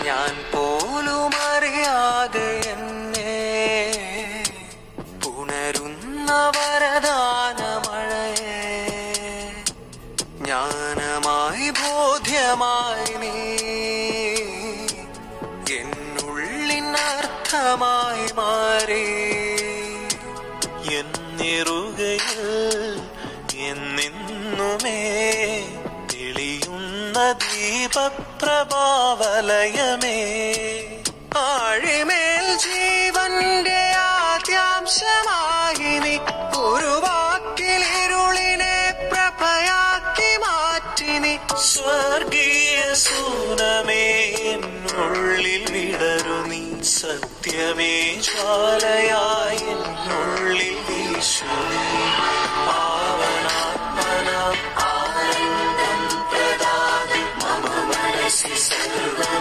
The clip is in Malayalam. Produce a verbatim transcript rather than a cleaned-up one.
ഞാൻ പോലും അറിയാതെ എന്നെ ഉണരുന്ന വരദാന മഴയെ ജ്ഞാനമായി ബോധ്യമായി നീ എന്നുള്ളിനർത്ഥമായി മാറി. എന്നിറുകയിൽ എന്നെന്നുമേ തെളിയുന്ന ദീപപ്രഭാവലയമേ, ആഴിമേൽ ജീവന്റെ ആദ്യാംശമായി നീ ഒരു വാക്കിലിരുളിനെ പ്രഭയാക്കി മാറ്റി നീ. സ്വർഗീയ സൂനമേ എന്നുള്ളിൽ വിടരു നീ, സത്യമേ ജ്വാലയായി എന്നുള്ളിൽ വീശു നീ. പാവനാത്മനാം ആനന്ദം പ്രദാതി മമ മനസി സർവ